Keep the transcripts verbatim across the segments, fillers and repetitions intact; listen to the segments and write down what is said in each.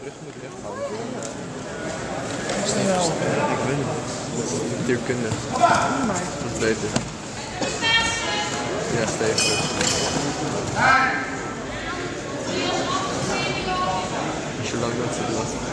rug moet recht houden. Stevig, ik weet het. Natuurkunde. Dat is beter. Ja, stevig. Niet zo lang dat ze het lastig.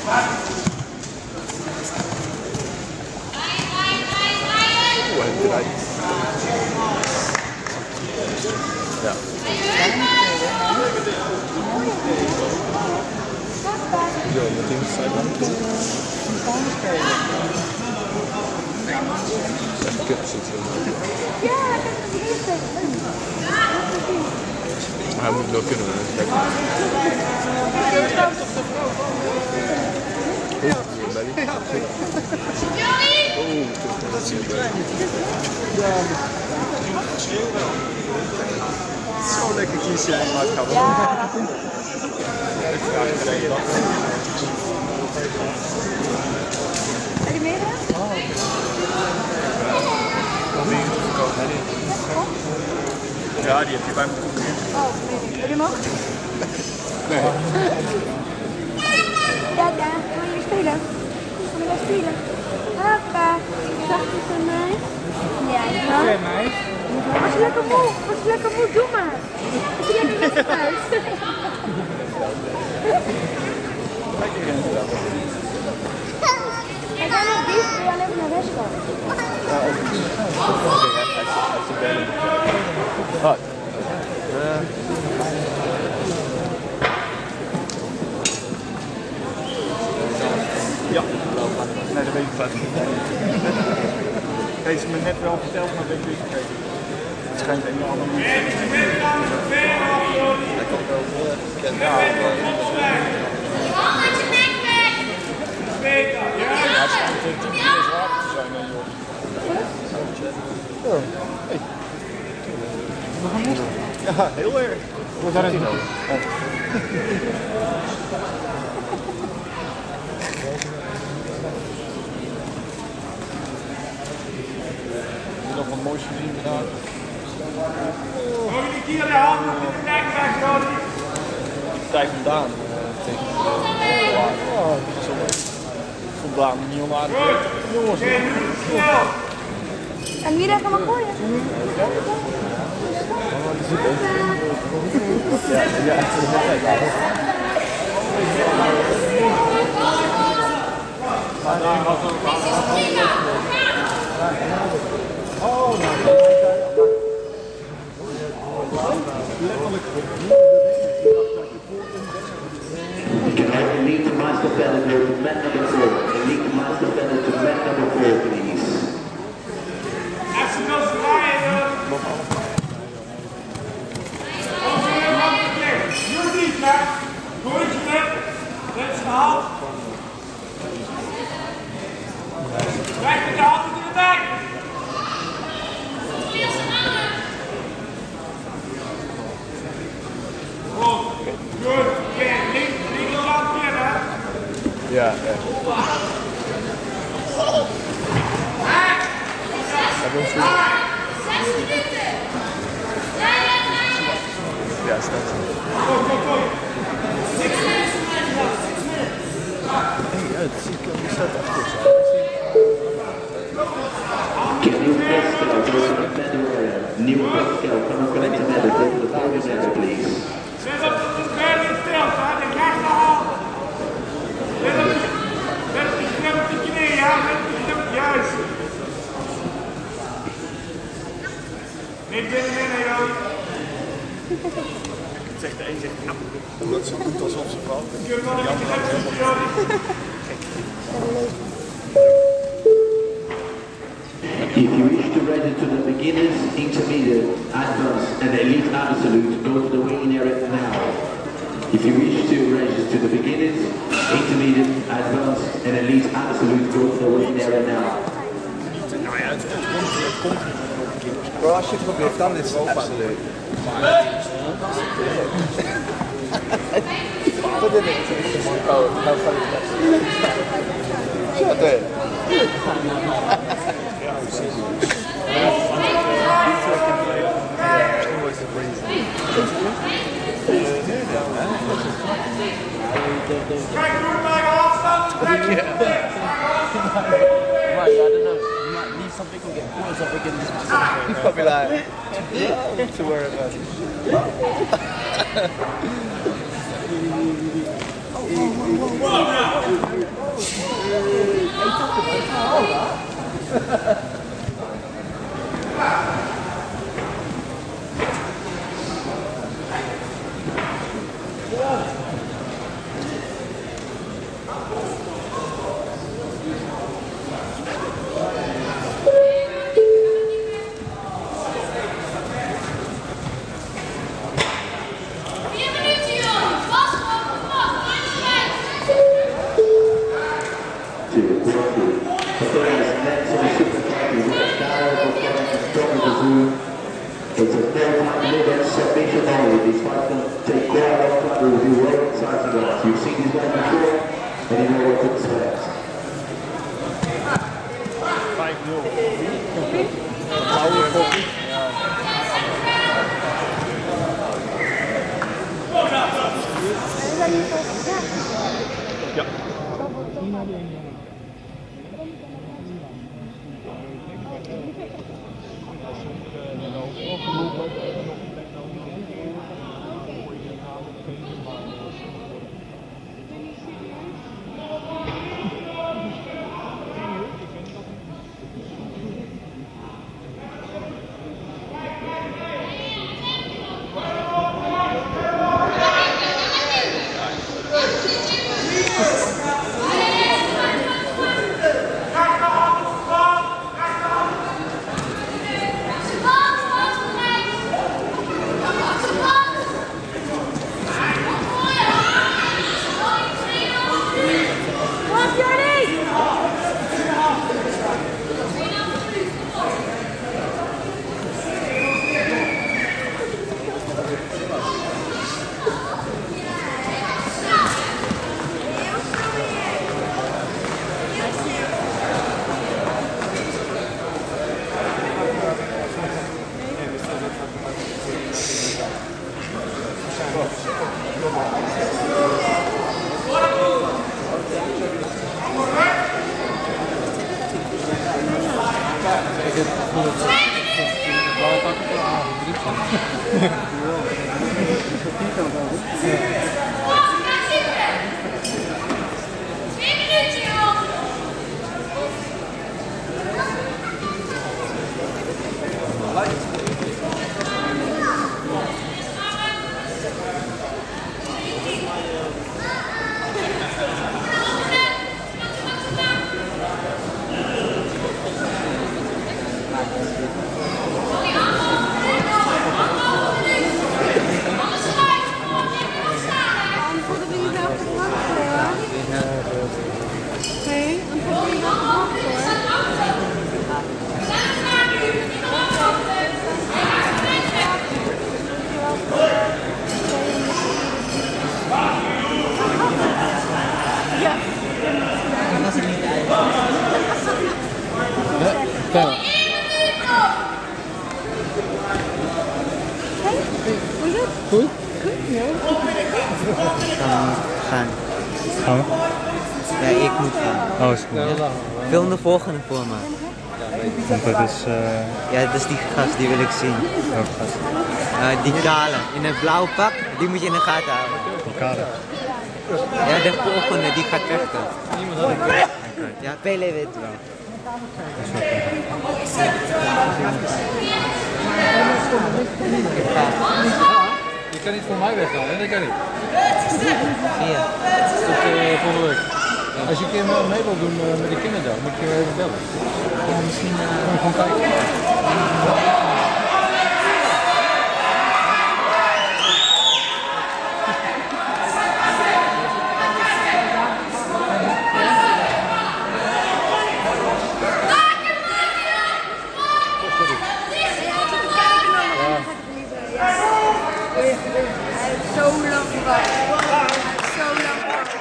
Oeh, hij draait. Ja. Yo, met die zijkant toe. Echt kut zit zo. Ja, dat is heel leuk. Maar hij moet wel kunnen, hè. Lekker. Oeh, belly. Oeh, dat is heel leuk. Zo lekker kiezen, maar het gaat wel. Heb je meegedaan? Ja, die heb je bij me geprobeerd. Oh, nee. Heb je hem ook? Nee. Ja, ja. Wil je weer spelen? Wil je wel spelen? Papa, zag je van mij? Ja, ja. Oké, meis. Was je lekker moe? Was je lekker moe? Doe maar. Was je lekker weg thuis? En dan nog die, wil je alleen maar naar rest komen? Ja, ook niet. Als je bent. Wat? Ja. Nee, dat weet ik vast niet. Heeft ze me net wel verteld, maar dat weet ik niet vergeten. Het schijnt een of andere manier. Hij komt wel heel erg bekend. Ja, hij schijnt tien keer zwaarder te zijn dan Jordi. Oh, hey. Ja, heel erg. Hoe is dat nou? Nog wat moois gezien gedaan. Mogen jullie hier de handen op de nek weg, Jordi? Tijd vandaan. Tegen vandaan niet onaardig. Jongens. En wie daar gaan we gooien? Ja, ja, oh, nou. Elite Master Fellow to mat number four. Elite Master Fellow to mat number four, please. Even nog draaien. Nu niet, hè? Gooitje weg. Dit is de hand. Weg met de handen in de nek. Goed. Goed. Link, linkerkant weer, hè? Ja, ja. Zes minuten! Ja, staat zo. Ja, het zie ik, die staat achter zo. Can you press go to the medal area? New press go, come on, collect the medal, go to the podium medal, please. Zet op de derde tilt, hè? De rechterhand. Let op de, let op de, let op de knie, ja? Let op de knie, juist. Niet binnenin, joh. Zegt de een, zegt nou, omdat ze doet alsof ze valt. Kun je wel een beetje lekker Jordi? If you wish to register to the beginners, intermediate, advanced, and elite absolute, go to the waiting area now. If you wish to register to the beginners, intermediate, advanced, and elite absolute, go to the waiting area now. Nou ja, het komt, het komt nog een keer. Maar als je het probeert, dan is het absoluut. Wat is het? Oh, nou van het. Zo, nee. Ja, precies. Misschien wordt het breezy. Kijk hoe bij de afstand. Right, yeah, I don't know. You might need something or get caught something in this specific. He's probably like, not to worry about it. It's a no-time submission only. These fights don't take quite a long time to review well inside the guys. You've seen these guys before, and you know what to expect. vijf nul. Blauwe koffie. Ja. Goed? Gaan. Gaan we? Ja, ik moet gaan. Oh, is goed. Film de volgende voor me. Want dat is... Uh... Ja, dat is die gast, die wil ik zien. Welke gast? Uh, die kale, in een blauw pak, die moet je in de gaten houden. Die kale? Ja, de volgende, die gaat vechten. Ja, Pele weet het wel. Je kan niet voor mij weggaan, hè? Dat kan niet. Zie je? Tot uh, volgende week. Als je een keer mee wilt doen uh, met de kinderdag, moet je even bellen. Ja, misschien... Uh... Gewoon kijken. Zo lang gewacht. Zo lang gewacht.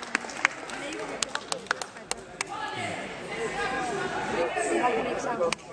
Ik had er niks aan.